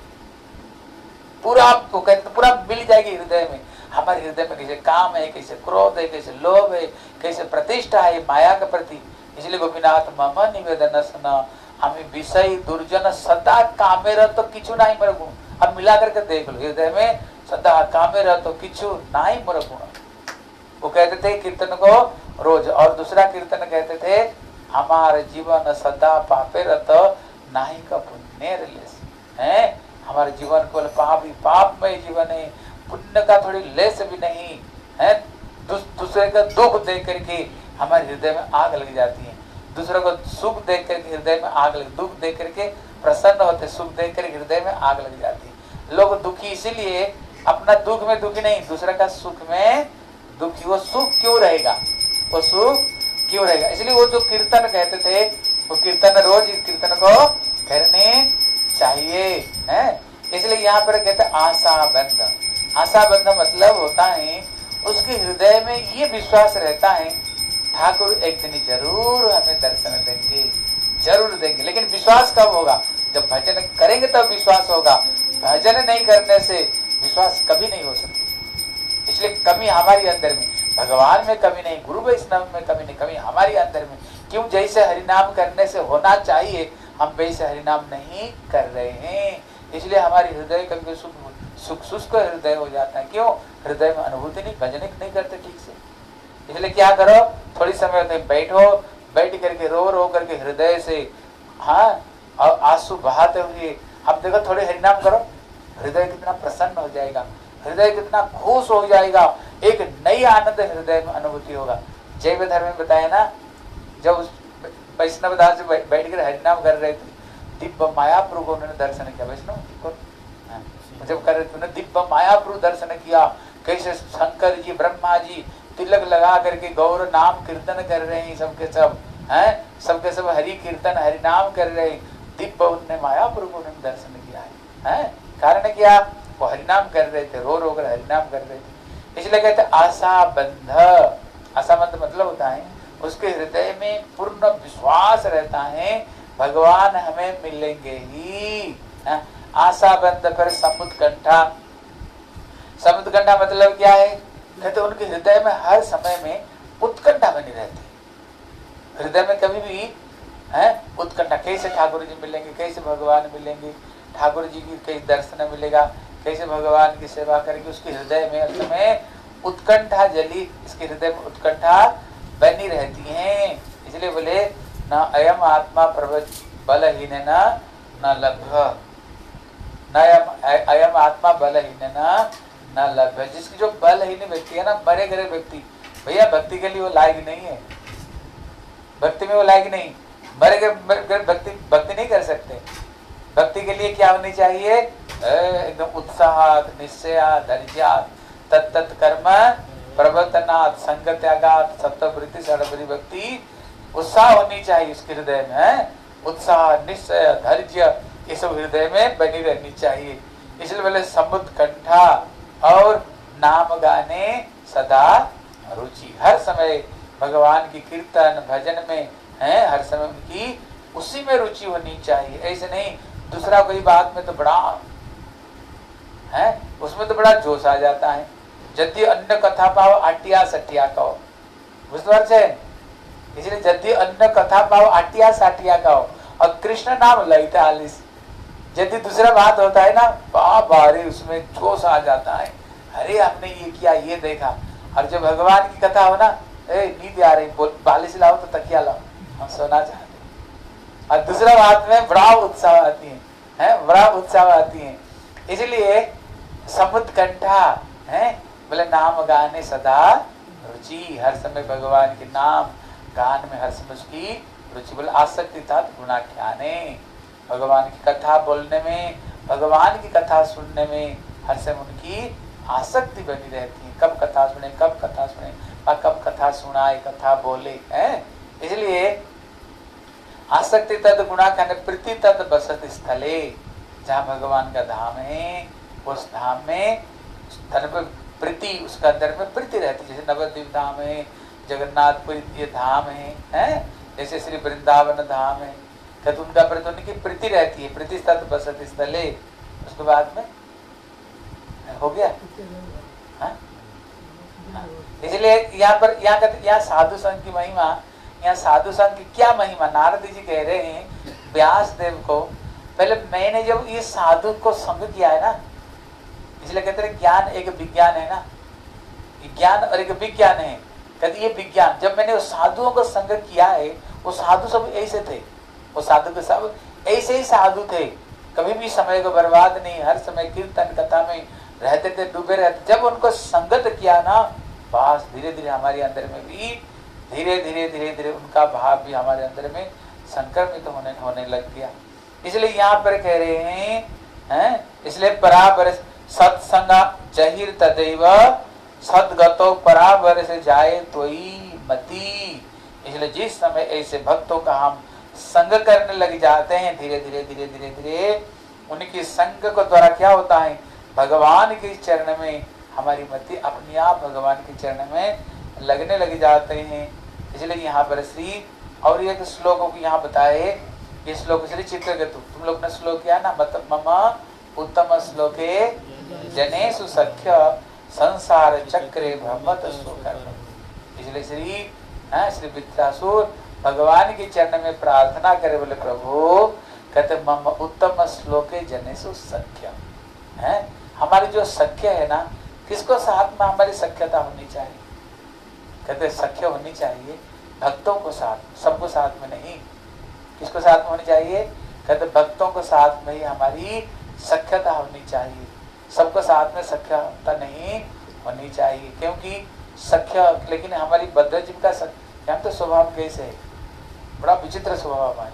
पूरा आपको कहते पूरा मिल जाएगी हृदय में। हमारे हृदय में कैसे काम है, कैसे क्रोध है, कैसे लोभ है, कैसे प्रतिष्ठा है माया के प्रति। इसलिए गोपीनाथ मम निवेदन सुना, हमें विषय दुर्जन सदा कामे रह तो किचु नहीं मर गुण। अब मिला करके देख लो, हृदय में सदा कामे रह तो किचु नहीं मर गुण। वो कहते थे कीर्तन को रोज। और दूसरा कीर्तन कहते थे, हमारे जीवन सदा पापे रत नाही का पुण्य लेस है। हमारे जीवन को पाप ही पापमय जीवन है, पुण्य का थोड़ी लेस भी नहीं है। दूसरे का दुख देख करके हमारे हृदय में आग लग जाती है, दूसरों को सुख देख करके हृदय में आग लग, दुख देख करके प्रसन्न होते, सुख देख कर हृदय में आग लग जाती है। लोग दुखी इसीलिए अपना दुख में दुखी नहीं, दूसरे का सुख में दुखी। वो सुख क्यों रहेगा, वो सुख क्यों रहेगा? इसलिए वो जो कीर्तन कहते थे, वो कीर्तन रोज इस कीर्तन को करने चाहिए, है। इसलिए यहाँ पर कहते आशा बंध। आशा बंध मतलब होता है उसके हृदय में ये विश्वास रहता है ठाकुर एक दिन जरूर हमें दर्शन देंगे, जरूर देंगे। लेकिन विश्वास कब होगा? जब भजन करेंगे तब विश्वास होगा। भजन नहीं करने से विश्वास कभी नहीं हो सकती। इसलिए कमी हमारी अंदर में, भगवान में कमी नहीं, गुरु वैष्णव में कमी नहीं, कमी हमारी अंदर में। क्यों? जैसे हरिनाम करने से होना चाहिए हम वैसे हरिनाम नहीं कर रहे हैं, इसलिए हमारी हृदय कभी सुख शुष्क हृदय हो जाता है। क्यों? हृदय में अनुभूति नहीं, भजन नहीं करते ठीक से। इसलिए क्या करो, थोड़ी समय तक बैठो, बैठ करके रो रो करके हृदय से हाँ और आंसू बहाते हुए अब देखो थोड़े हरिनाम करो, हृदय कितना प्रसन्न हो जाएगा, हृदय कितना खुश हो जाएगा, एक नई आनंद हृदय में अनुभूति होगा। जैव धर्म में बताया ना, जब उस वैष्णव दास से बैठ कर हरिनाम कर रहे थे, दिव्य मायापुर को उन्होंने दर्शन किया। वैष्णव को जब कर रहे थे उन्होंने दिव्य मायापुर दर्शन किया, कैसे शंकर जी ब्रह्मा जी तिलक लगा करके गौर नाम कीर्तन कर रहे हैं, सबके सब हैं, सबके सब हरि कीर्तन हरि नाम कर रहे हैं। दिव्य उन्होंने मायापुर को उन्होंने दर्शन किया है, हैं? कारण क्या? वो हरिनाम कर रहे थे, रो रो कर हरिनाम कर रहे थे। इसलिए कहते आशा बंध। आशा बंध मतलब होता है उसके हृदय में पूर्ण विश्वास रहता है भगवान हमें मिलेंगे ही। आशा बंध पर समुत्कंठा। समुत्कंठा मतलब क्या है? कहते उनके हृदय में हर समय में उत्कंठा बनी रहती है। हृदय में कभी भी है उत्कंठा, कैसे ठाकुर जी मिलेंगे, कैसे भगवान मिलेंगे, ठाकुर जी की कैसे दर्शन मिलेगा, कैसे भगवान की सेवा करेंगे। उसके हृदय में हर समय उत्कंठा जली, इसके हृदय में उत्कंठा बनी रहती है। इसलिए बोले न अयम आत्मा प्रवच बलहीन न लभ्य, न अयम आत्मा बलहीन न लभ्य। जिसकी जो बलहीन व्यक्ति है ना, मरे गए व्यक्ति, भैया भक्ति के लिए वो लायक नहीं है, भक्ति में वो लायक नहीं, मरे गए भक्ति भक्ति नहीं कर सकते। भक्ति के लिए क्या होनी चाहिए? एकदम उत्साह, निश्चय, धैर्य, तत्त कर्म प्रवर्तनात् संग त्यागात् सत्ववृत्ति षड्वृत्ति भक्ति, उत्साह होनी चाहिए उसके हृदय में, है उत्साह, निश्चय, धैर्य, ये सब हृदय में बनी रहनी चाहिए। इसलिए बोले समुद्र कंठा और नाम गाने सदा रुचि, हर समय भगवान की कीर्तन भजन में है, हर समय उनकी उसी में रुचि होनी चाहिए। ऐसे नहीं दूसरा कोई बात में तो बड़ा है, उसमें तो बड़ा जोश आ जाता है। यदि अन्य कथा पाओ आटिया सटिया कहो, बुझते हैं, इसलिए यदि अन्य कथा पाओ आटिया साटिया कहो और कृष्ण नाम लईते आलिस। यदि दूसरा बात होता है ना, बाबा रे उसमें जोश आ जाता है, अरे हमने ये किया ये देखा। और जब भगवान की कथा हो ना, ए नींद आ रही, बालिश लाओ तो तकिया लाओ, हम सोना चाहते। और दूसरा बात में बड़ा उत्साह आती है, है बड़ा उत्साह आती है। इसलिए समुद्र कंठा है, बोले नाम गाने सदा रुचि, हर समय भगवान के नाम गान में हर समय उसकी रुचि। बोले आसक्ति था गुणाख्याने, भगवान की कथा बोलने में, भगवान की कथा सुनने में हर समय उनकी आसक्ति बनी रहती है। कब कथा सुने, कब कथा सुने, और कब कथा सुनाए, कथा बोले, है। इसलिए आसक्ति तद गुणाख्याने प्रीति तद बसत स्थले, जहाँ भगवान का धाम है उस धाम में प्रीति, उसका अंदर में प्रीति रहती है। जैसे नवद्वीप धाम है, जगन्नाथपुरी ये धाम है, है? जैसे श्री वृंदावन धाम है, तो उनका प्रति उनकी प्रीति रहती है। प्रीति तत् बसत स्थले, उसके बाद में हो गया। इसलिए यहाँ पर यहाँ यहाँ साधु संघ की महिमा, यहाँ साधु संघ की क्या महिमा, नारद जी कह रहे हैं व्यास देव को, पहले मैंने जब ये साधु को संग किया है ना, इसलिए कहते हैं ज्ञान एक विज्ञान है ना, ज्ञान और एक विज्ञान है। कहते ये विज्ञान, जब मैंने उस साधुओं को संग किया है, वो साधु सब ऐसे थे, वो साधु के सब ऐसे ही साधु थे, कभी भी समय को बर्बाद नहीं, हर समय कीर्तन कथा में रहते थे, डूबे रहते। जब उनको संगत किया ना, बस धीरे धीरे हमारे अंदर में भी धीरे धीरे धीरे धीरे उनका भाव भी हमारे अंदर में संक्रमित तो होने होने लग गया। इसलिए यहाँ पर कह रहे हैं, हैं? इसलिए पराबर सत्संग जहिर तदैव सदगतो पराबर से जाए तोई मति। इसलिए जिस समय ऐसे भक्तों का हम संग करने लग जाते हैं, धीरे धीरे धीरे धीरे धीरे उनकी संग को द्वारा क्या होता है, भगवान के चरण में हमारी मति अपने आप भगवान के चरण में लगने लग जाते हैं। इसलिए यहाँ पर श्री और एक श्लोकों को यहाँ बताए, ये श्लोक श्री चित्रकेतु, तुम लोग ने श्लोक किया ना, मतलब मम उत्तम श्लोके जनेषु सख्य संसार चक्रे भ्रमत शोकर्म। इसलिए श्री हाँ, श्री विद्यासुर भगवान के चरण में प्रार्थना करे, बोले प्रभु कहते मम उत्तम श्लोके जनेषु सख्य है, हमारी जो सख्य है ना, किसको साथ में हमारी सख्यता होनी चाहिए, कहते सख्य होनी चाहिए भक्तों को साथ, सबको साथ में नहीं। किसको साथ में होनी चाहिए, कहते भक्तों को साथ में ही हमारी सख्यता होनी चाहिए, सबको साथ में सख्यता नहीं होनी चाहिए। क्योंकि सख्य, लेकिन हमारी बद्ध जीव का हम तो स्वभाव कैसे है, बड़ा विचित्र स्वभाव हमारी,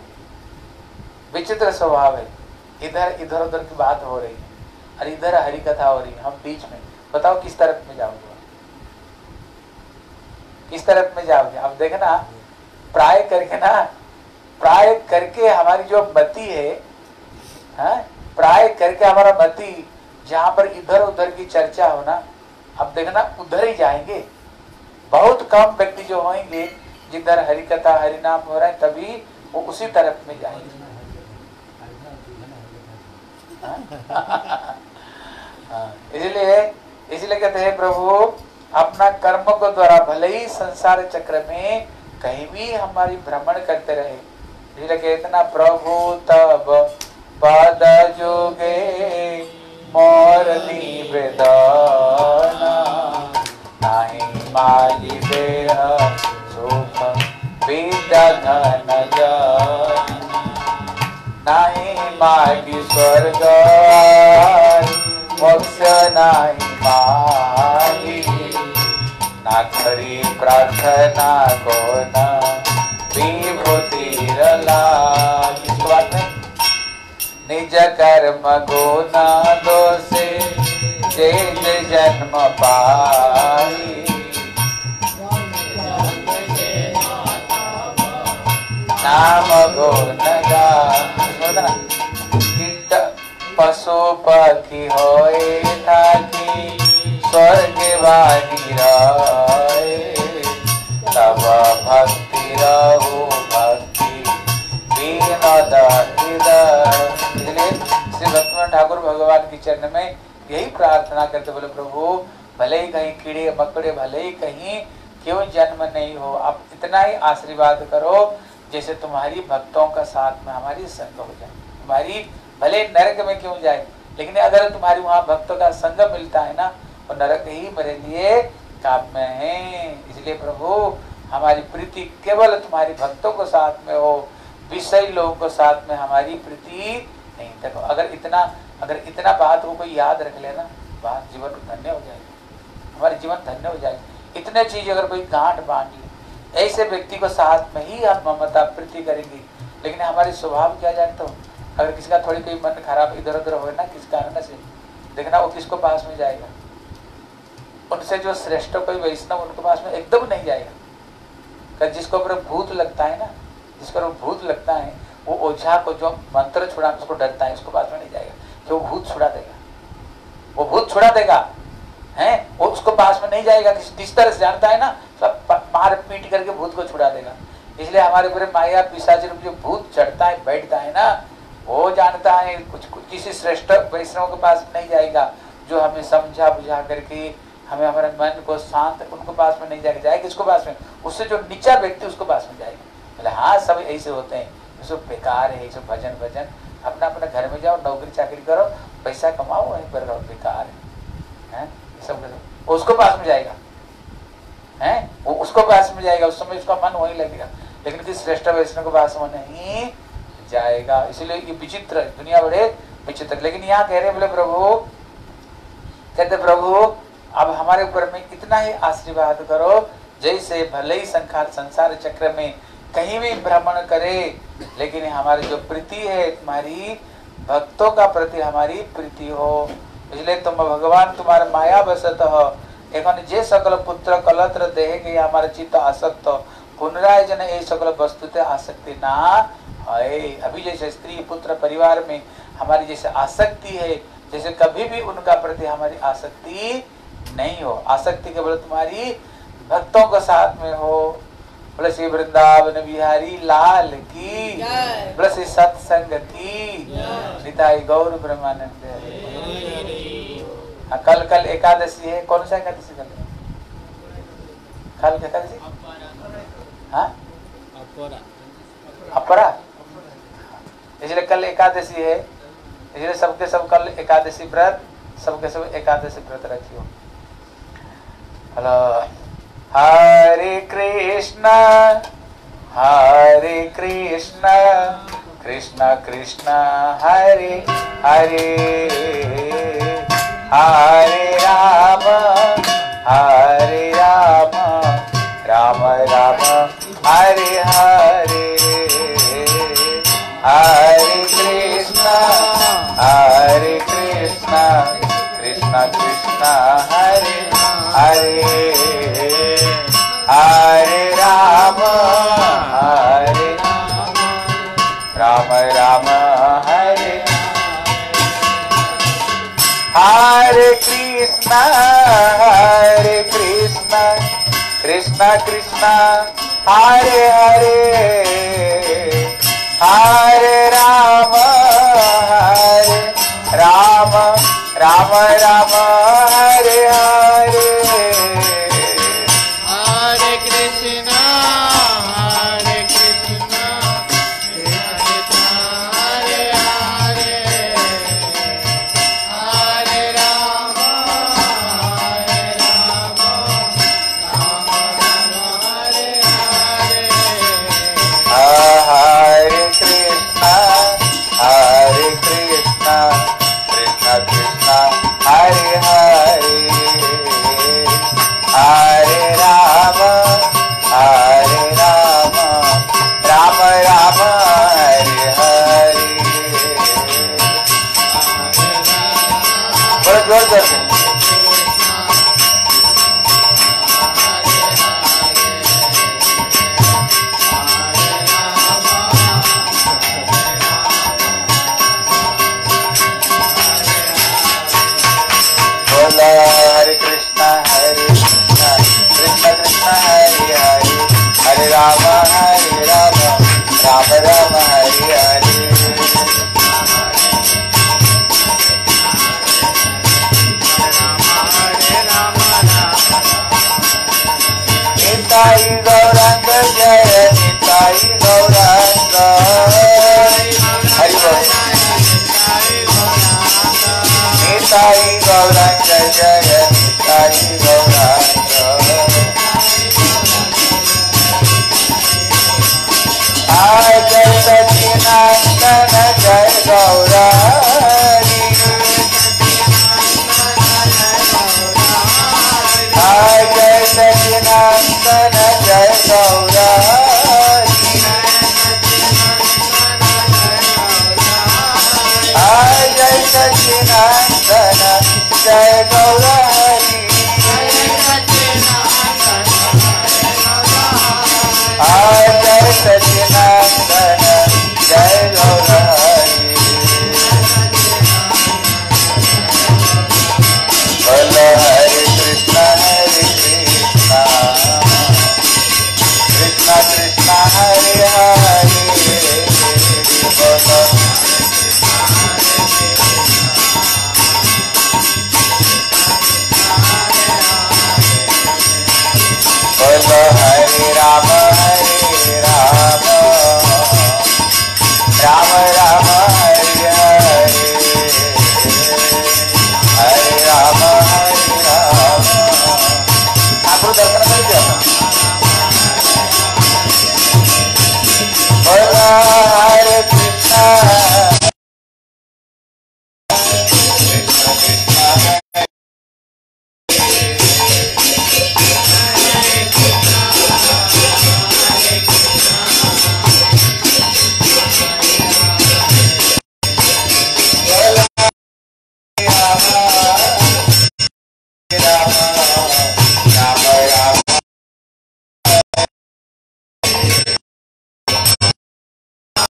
विचित्र स्वभाव है। इधर इधर उधर की बात हो रही है और इधर हरि कथा हो रही है, हम बीच में, बताओ किस तरफ में जाओगे, किस तरफ में जाओगे। अब देखना प्राय करके ना, प्राय करके हमारी जो मति है, हाँ? प्राय करके हमारा मति जहां पर इधर उधर की चर्चा हो ना, अब देखना उधर ही जाएंगे। बहुत कम व्यक्ति जो होंगे जिधर हरि कथा हरि नाम हो रहा है, तभी वो उसी तरफ में जाएंगे। इसलिए इसलिए कहते हैं प्रभु अपना कर्म को द्वारा भले ही संसार चक्र में कहीं भी हमारी भ्रमण करते रहे, इसलिए कहते ना प्रभु तब पद जोगे मोर निवेदना नहीं मागी देह सुख विद्या धन जन नहीं मागी स्वर्ग मोक्ष नहीं मागी ना करी प्रार्थना को न विभूति निज कर्म गुना दोषे जे जन्म पाई नाम गुण गान। कीट पशु पक्षी होए थाकी स्वर्ग वाणी रहे तब भक्ति रहु भक्ति विनोद हृदय। इसलिए श्री भक्तिनाथ ठाकुर भगवान के चरण में यही प्रार्थना करते, बोले प्रभु भले ही कहीं कीड़े मकड़े भले ही कहीं क्यों जन्म नहीं हो, आप इतना ही आशीर्वाद करो जैसे तुम्हारी भक्तों का साथ में हमारी संग हो जाए। तुम्हारी भले नरक में क्यों जाए, लेकिन अगर तुम्हारी वहां भक्तों का संग मिलता है ना, तो नरक ही मेरे लिए काम में है। इसलिए प्रभु हमारी प्रीति केवल तुम्हारी भक्तों को साथ में हो, विषय लोगों को साथ में हमारी प्रीति नहीं। देखो अगर इतना अगर इतना बात को कोई याद रख लेना, बात जीवन धन्य हो जाएगी, हमारे जीवन धन्य हो जाएगी। इतने चीज अगर कोई गांठ बांध ले, ऐसे व्यक्ति को साथ में ही हम ममता प्रीति करेंगे। लेकिन हमारे स्वभाव क्या जानते हो, अगर किसी का थोड़ी कोई मन खराब इधर उधर हो ना किस कारण से, देखना वो किसको पास में जाएगा, उनसे जो श्रेष्ठ कोई वैष्णव उनके पास में एकदम नहीं जाएगा। जिसको ऊपर भूत लगता है ना, जिसको भूत लगता है वो ओझा को जो मंत्र छुड़ा उसको डरता है, उसको पास में नहीं जाएगा कि वो भूत छुड़ा देगा, वो भूत छुड़ा देगा हैं, वो उसको पास में नहीं जाएगा। किस तरह से जानता है ना, सब मार पीट करके भूत को छुड़ा देगा। इसलिए हमारे पूरे माया पिशाच रूप जो भूत चढ़ता है बैठता है ना, वो जानता है कुछ, कुछ किसी श्रेष्ठ वैष्णव के पास नहीं जाएगा, जो हमें समझा बुझा करके हमें हमारे मन को शांत, उनको पास में नहीं जाएगा। जाएगा किसको पास में, उससे जो नीचा व्यक्ति उसको पास में जाएगा। बोले हाँ सब ऐसे होते हैं, सब बेकार है, सब भजन भजन, अपना अपना घर में जाओ, नौकरी चाकरी करो, पैसा कमाओ, वहीं पर रहो, बेकार है, है? सब उसको पास में जाएगा, है वो उसको पास में जाएगा, उस समय उसका मन वहीं लगेगा। लेकिन किस श्रेष्ठ वैष्णव के पास में नहीं जाएगा। इसलिए ये विचित्र दुनिया बड़े विचित्र। लेकिन यहाँ कह रहे बोले प्रभु, कहते प्रभु अब हमारे ऊपर में इतना ही आशीर्वाद करो जैसे भले ही संसार संसार चक्र में कहीं भी भ्रमण करे, लेकिन हमारी जो प्रीति है तुम्हारी भक्तों का प्रति हमारी प्रीति हो। इसलिए तुम भगवान तुम्हारे माया बसत हो, एखन जे सकल पुत्र कलत्र देह के हमारे चित्त आसक्त हो, पुनराय जन ये सकल वस्तुते आसक्ति ना है। अभी जैसे स्त्री पुत्र परिवार में हमारी जैसे आसक्ति है, जैसे कभी भी उनका प्रति हमारी आसक्ति नहीं हो। आसक्ति केवल तुम्हारी भक्तों के साथ में हो। बोले श्री वृंदावन बिहारी लाल की, बोले श्री सत्संग की, निताई गौर ब्रह्मानंद। हाँ, कल कल एकादशी है, कौन सा एकादशी कल कल एकादशी? हाँ अपरा, इसलिए कल एकादशी है, इसलिए सबके सब कल एकादशी व्रत, सबके सब एकादशी व्रत रखियो। हेलो हरे कृष्णा हरे कृष्णा कृष्णा कृष्णा हरे हरे, हरे राम हरे राम राम राम हरे हरे, हरे कृष्णा हरे कृष्णा कृष्णा कृष्णा हरे हरे, हरे राम हरे राम राम हरे, हरे कृष्णा हरे कृष्णा कृष्णा कृष्णा हरे हरे, हरे राम हरे राम राम राम हरे हरे, हरे कृष्णा हरे कृष्णा कृष्णा हरे हरे, हरे राम हरे राम राम राम हरे हरे, हरे कृष्णा हरे कृष्णा कृष्णा कृष्णा हरे हरे, हरे राम हरे राम राम राम हरे हरे। बड़ा जोर जोर से हरे निताई गौरांग जय निताई गौरांग आय जय सच्चिदानंद जय गौरारी आय जय सच्चिदानंद जय गौरारी आय जय सच्चिदानंद जय गौरारी आय जय सच्चिदानंद जय गौरारी बोलो हरे कृष्ण हरे कृष्ण कृष्ण कृष्ण हरे हरे बोलो बोलो हरे राम हरे राम राम राम हरे हरे हरे राम हरे राम ठाकुर दर्शन कर दिया बोलो